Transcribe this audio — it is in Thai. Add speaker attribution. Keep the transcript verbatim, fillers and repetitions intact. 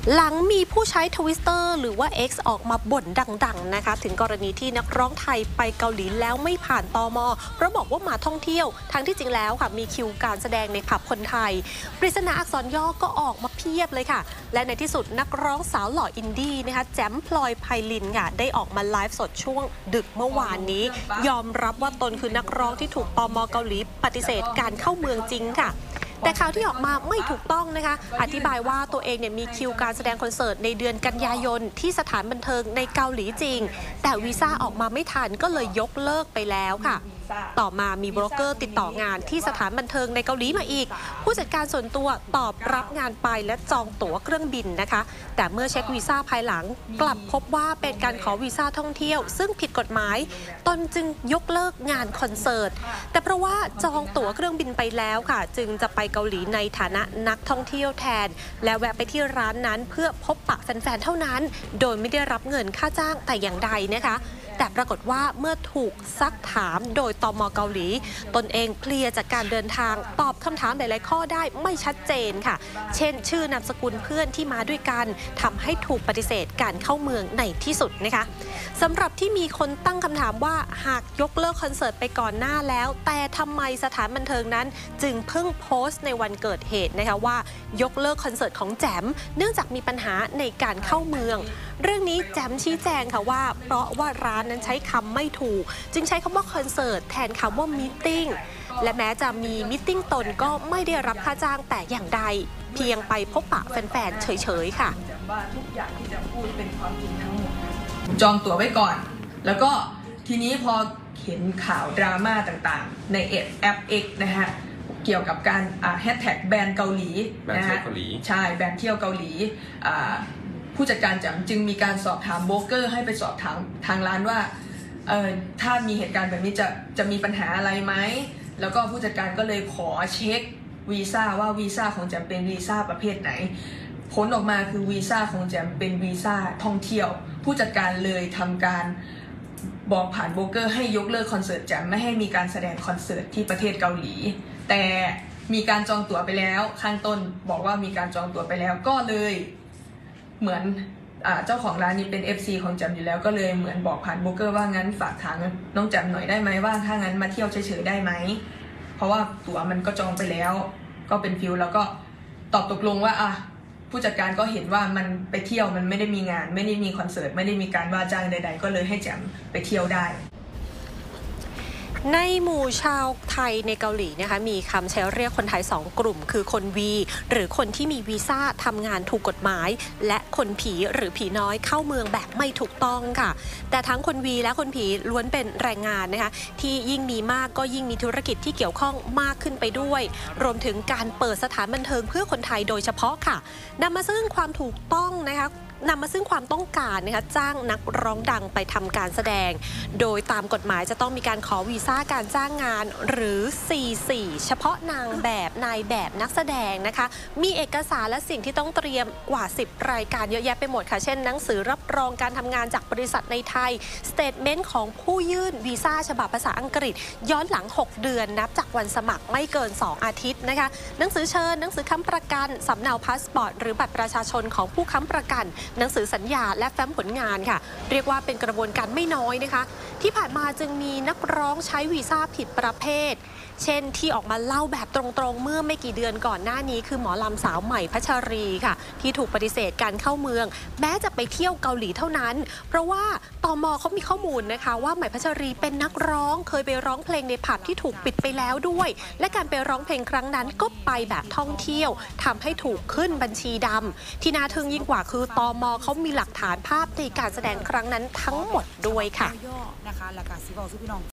Speaker 1: หลังมีผู้ใช้ ทวิตเตอร์ หรือว่า เอ็กซ์ ออกมาบ่นดังๆนะคะถึงกรณีที่นักร้องไทยไปเกาหลีแล้วไม่ผ่านตม.เพราะบอกว่ามาท่องเที่ยวทั้งที่จริงแล้วค่ะมีคิวการแสดงในผับคนไทยปริศนาอักษรย่อก็ออกมาเพียบเลยค่ะและในที่สุดนักร้องสาวหล่ออินดี้นะคะแจมพลอยไพลินค่ะได้ออกมาไลฟ์สดช่วงดึกเมื่อวานนี้ยอมรับว่าตนคือนักร้องที่ถูกตม.เกาหลีปฏิเสธการเข้าเมืองจริงค่ะแต่ข่าวที่ออกมาไม่ถูกต้องนะคะอธิบายว่าตัวเองเนี่ยมีคิวการแสดงคอนเสิร์ตในเดือนกันยายนที่สถานบันเทิงในเกาหลีจริงแต่วีซ่าออกมาไม่ทันก็เลยยกเลิกไปแล้วค่ะต่อมามีโบรกเกอร์ติดต่องานที่สถานบันเทิงในเกาหลีมาอีกผู้จัดการส่วนตัวตอบรับงานไปและจองตั๋วเครื่องบินนะคะแต่เมื่อเช็ควีซ่าภายหลังกลับพบว่าเป็นการขอวีซ่าท่องเที่ยวซึ่งผิดกฎหมายตนจึงยกเลิกงานคอนเสิร์ตแต่เพราะว่าจองตั๋วเครื่องบินไปแล้วค่ะจึงจะไปเกาหลีในฐานะนักท่องเที่ยวแทนและแวะไปที่ร้านนั้นเพื่อพบปะแฟนๆเท่านั้นโดยไม่ได้รับเงินค่าจ้างแต่อย่างใดนะคะแต่ปรากฏว่าเมื่อถูกซักถามโดยตม.เกาหลีตนเองเคลียร์จากการเดินทางตอบคำถามหลายๆข้อได้ไม่ชัดเจนค่ะเช่นชื่อนามสกุลเพื่อนที่มาด้วยกันทำให้ถูกปฏิเสธการเข้าเมืองในที่สุดนะคะสำหรับที่มีคนตั้งคำถามว่าหากยกเลิกคอนเสิร์ตไปก่อนหน้าแล้วแต่ทำไมสถานบันเทิงนั้นจึงเพิ่งโพสต์ในวันเกิดเหตุนะคะว่ายกเลิกคอนเสิร์ตของแจมเนื่องจากมีปัญหาในการเข้าเมืองเรื่องนี้แจมชี้แจงค่ะว่าเพราะว่าร้านนั้นใช้คำไม่ถูกจึงใช้คำว่าคอนเสิร์ตแทนคำว่ามีตติ้งและแม้จะมีมีตติ้งตนก็ไม่ได้รับค่าจ้างแต่อย่างใดเพียงไปพบปะแฟนๆเฉยๆค่ะ
Speaker 2: ว่าทุกอย่างที่จะพูดเป็นความจริงทั้งหมดจองตั๋วไว้ก่อนแล้วก็ทีนี้พอเห็นข่าวดราม่าต่างๆในแอป X นะฮะเกี่ยวกับการแฮชแท็กแบนเกาหลีนะฮะใช่แบนเที่ยวเกาหลีผู้จัดการแจมจึงมีการสอบถามโบรกเกอร์ให้ไปสอบถามทางร้านว่าเออถ้ามีเหตุการณ์แบบนี้จะจะมีปัญหาอะไรไหมแล้วก็ผู้จัดการก็เลยขอเช็ควีซ่าว่าวีซ่าของแจมเป็นวีซ่าประเภทไหนผลออกมาคือวีซ่าของแจมเป็นวีซ่าท่องเที่ยวผู้จัดการเลยทำการบอกผ่านโบรกเกอร์ให้ยกเลิกคอนเสิร์ตแจมไม่ให้มีการแสดงคอนเสิร์ตที่ประเทศเกาหลีแต่มีการจองตั๋วไปแล้วข้างต้นบอกว่ามีการจองตั๋วไปแล้วก็เลยเหมือนเจ้าของร้านนี้เป็น เอฟ ซี ของแจมอยู่แล้วก็เลยเหมือนบอกผ่านโบรกเกอร์ว่างั้นฝากถามน้องแจมหน่อยได้ไหมว่าถ้างั้นมาเที่ยวเฉยๆได้ไหมเพราะว่าตั๋วมันก็จองไปแล้วก็เป็นฟิลแล้วก็ตอบตกลงว่าอ่ะผู้จัดการก็เห็นว่ามันไปเที่ยวมันไม่ได้มีงานไม่ได้มีคอนเสิร์ตไม่ได้มีการว่าจ้างใดๆก็เลยให้แจมไปเที่ยวได้
Speaker 1: ในหมู่ชาวไทยในเกาหลีนะคะมีคำใช้เรียกคนไทยสองกลุ่มคือคนวีหรือคนที่มีวีซ่าทำงานถูกกฎหมายและคนผีหรือผีน้อยเข้าเมืองแบบไม่ถูกต้องค่ะแต่ทั้งคนวีและคนผีล้วนเป็นแรงงานนะคะที่ยิ่งมีมากก็ยิ่งมีธุรกิจที่เกี่ยวข้องมากขึ้นไปด้วยรวมถึงการเปิดสถานบันเทิงเพื่อคนไทยโดยเฉพาะค่ะนำมาซึ่งความถูกต้องนะคะนำมาซึ่งความต้องการนะคะจ้างนักร้องดังไปทำการแสดงโดยตามกฎหมายจะต้องมีการขอวีซ่าการจ้างงานหรือ ซี โฟร์ เฉพาะนางแบบนายแบบนักแสดงนะคะมีเอกสารและสิ่งที่ต้องเตรียมกว่าสิบรายการเยอะแยะไปหมดค่ะเช่นหนังสือรับรองการทำงานจากบริษัทในไทยสเตทเมนต์ของผู้ยื่นวีซ่าฉบับภาษาอังกฤษย้อนหลังหกเดือนนับจากวันสมัครไม่เกินสองอาทิตย์นะคะหนังสือเชิญหนังสือค้ำประกันสำเนาพาสปอร์ตหรือบัตรประชาชนของผู้ค้ำประกันหนังสือสัญญาและแฟ้มผลงานค่ะเรียกว่าเป็นกระบวนการไม่น้อยนะคะที่ผ่านมาจึงมีนักร้องใช้วีซ่าผิดประเภทเช่นที่ออกมาเล่าแบบตรงๆเมื่อไม่กี่เดือนก่อนหน้านี้คือหมอลำสาวใหม่พัชรีค่ะที่ถูกปฏิเสธการเข้าเมืองแม้จะไปเที่ยวเกาหลีเท่านั้นเพราะว่าตม.เขามีข้อมูลนะคะว่าใหม่พัชรีเป็นนักร้องเคยไปร้องเพลงในผับที่ถูกปิดไปแล้วด้วยและการไปร้องเพลงครั้งนั้นก็ไปแบบท่องเที่ยวทำให้ถูกขึ้นบัญชีดำที่น่าทึ่งยิ่งกว่าคือตม.เขามีหลักฐานภาพในการแสดงครั้งนั้นทั้งหมดด้วยค่ะนะคะ